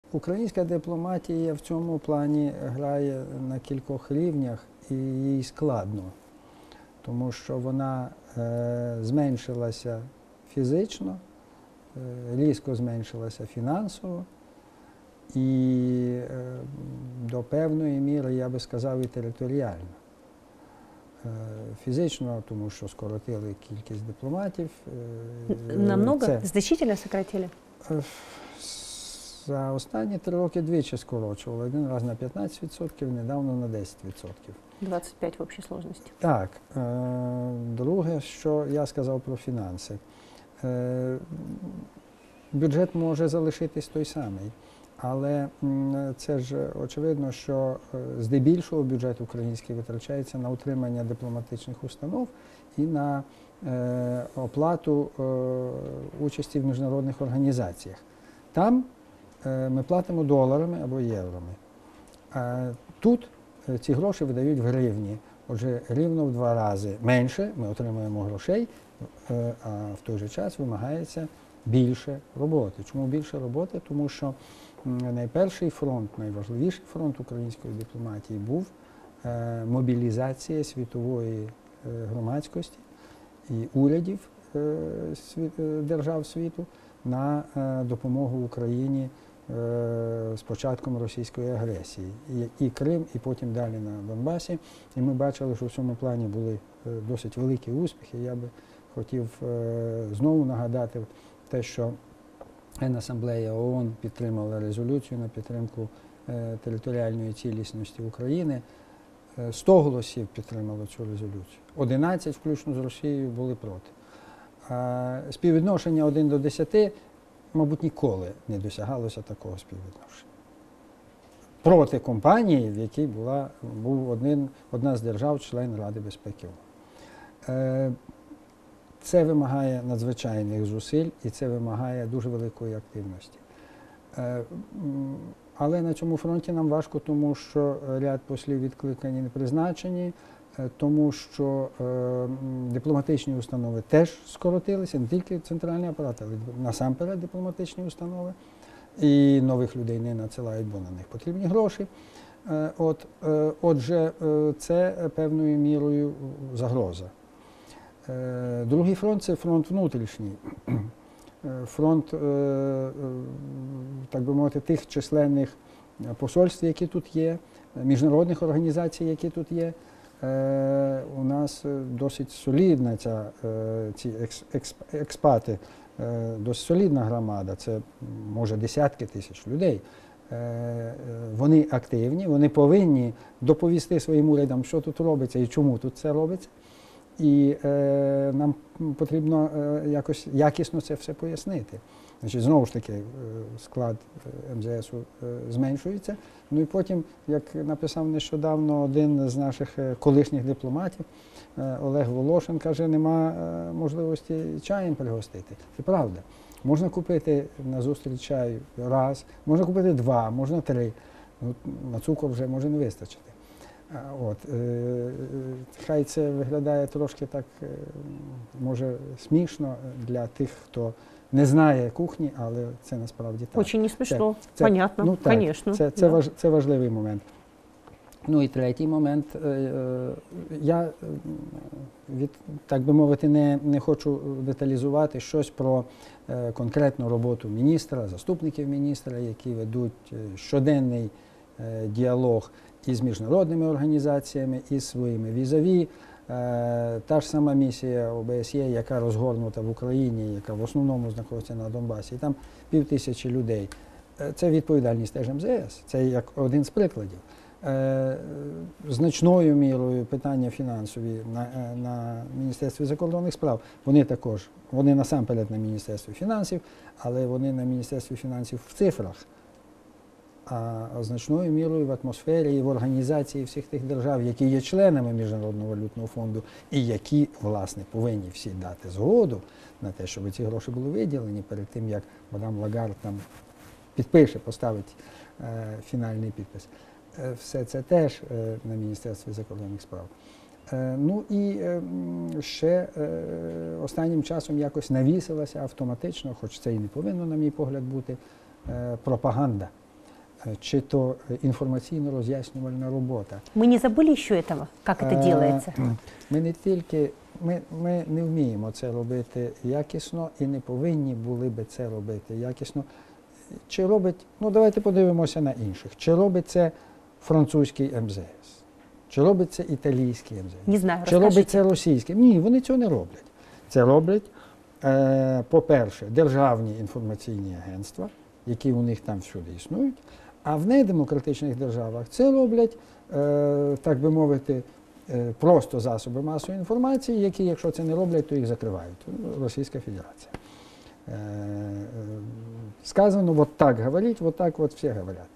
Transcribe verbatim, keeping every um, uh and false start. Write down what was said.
Українська дипломатія в цьому плані грає на кількох рівнях, і їй складно, тому що вона е, зменшилася фізично, е, різко зменшилася фінансово і е, до певної міри, я би сказав, і територіально. Е, фізично, тому що скоротили кількість дипломатів. Е, Намного? Це, Значительно сократили? Е, За останні три роки двічі скорочували. Один раз на п'ятнадцять відсотків, недавно на десять відсотків. двадцять п'ять в общій сложності. Так. Друге, що я сказав про фінанси. Бюджет може залишитись той самий, але це ж очевидно, що здебільшого бюджет український витрачається на утримання дипломатичних установ і на оплату участі в міжнародних організаціях. Там ми платимо доларами або євроми. А тут ці гроші видають в гривні. Отже, рівно в два рази менше ми отримуємо грошей, а в той же час вимагається більше роботи. Чому більше роботи? Тому що найперший фронт, найважливіший фронт української дипломатії був мобілізація світової громадськості і урядів держав світу на допомогу Україні з початком російської агресії. І, і Крим, і потім далі на Донбасі. І ми бачили, що в цьому плані були досить великі успіхи. Я би хотів знову нагадати те, що Генасамблея ООН підтримала резолюцію на підтримку територіальної цілісності України. сто голосів підтримало цю резолюцію. одинадцять, включно з Росією, були проти. Співвідношення один до десяти, мабуть, ніколи не досягалося такого співвідношення. Проти компанії, в якій була, був один, одна з держав, член Ради безпеки ООН. Це вимагає надзвичайних зусиль і це вимагає дуже великої активності. Але на цьому фронті нам важко, тому що ряд послів відкликані, не призначені, тому що е, дипломатичні установи теж скоротилися, не тільки центральний апарат, але насамперед дипломатичні установи. І нових людей не надсилають, бо на них потрібні гроші. Е, от, е, отже, е, це певною мірою загроза. Е, другий фронт – це фронт внутрішній. Фронт, е, е, так би мовити, тих численних посольств, які тут є, міжнародних організацій, які тут є. Е, у нас досить солідна ця, е, ці екс, екс, експати, е, досить солідна громада, це може десятки тисяч людей. Е, вони активні, вони повинні доповісти своїм урядам, що тут робиться і чому тут це робиться. І е, нам потрібно е, якось якісно це все пояснити. Значить, знову ж таки, склад ем зе есу зменшується. Ну і потім, як написав нещодавно один з наших колишніх дипломатів, Олег Волошин, каже, нема можливості чаєм пригостити. Це правда. Можна купити на зустріч чаю раз, можна купити два, можна три. Ну, на цукор вже може не вистачити. От, е, хай це виглядає трошки так, може, смішно для тих, хто не знає кухні, але це насправді так. Очень не смішно, це, це, понятно, ну, так, конечно. Це, це, да. важ, це важливий момент. Ну і третій момент. Е, я, від, так би мовити, не, не хочу деталізувати щось про е, конкретну роботу міністра, заступників міністра, які ведуть щоденний е, діалог із міжнародними організаціями, із своїми візаві. Та ж сама місія о бе ес є, яка розгорнута в Україні, яка в основному знаходиться на Донбасі, і там пів тисячі людей. Це відповідальність теж ем зе ес, це як один з прикладів. Значною мірою питання фінансові на, на Міністерстві закордонних справ, вони також, вони насамперед на Міністерстві фінансів, але вони на Міністерстві фінансів в цифрах. А значною мірою в атмосфері і в організації всіх тих держав, які є членами Міжнародного валютного фонду і які, власне, повинні всі дати згоду на те, щоб ці гроші були виділені перед тим, як мадам Лагард там підпише, поставить е, фінальний підпис. Е, все це теж е, на Міністерстві закордонних справ. Е, ну і е, ще е, останнім часом якось навісилася автоматично, хоч це і не повинно, на мій погляд, бути, е, пропаганда. е, чи то е, інформаційно-роз'яснювальна робота. Мы не забыли еще этого, как это Е, делается? Ми не тільки ми, ми не вміємо це робити якісно і не повинні були би це робити якісно. Чи робить, ну давайте подивимося на інших. Чи робить це французький ем зе ес? Чи робить це італійський ем зе ес? Не знаю, Чи робить расскажите. це російський? Ні, вони цього не роблять. Це роблять, е, по-перше, державні інформаційні агентства, які у них там всюди існують, а в недемократичних державах це роблять, е, так би мовити, е, просто засоби масової інформації, які, якщо це не роблять, то їх закривають. Російська Федерація. Е, е, сказано, вот так говорить, вот так вот всі говорять.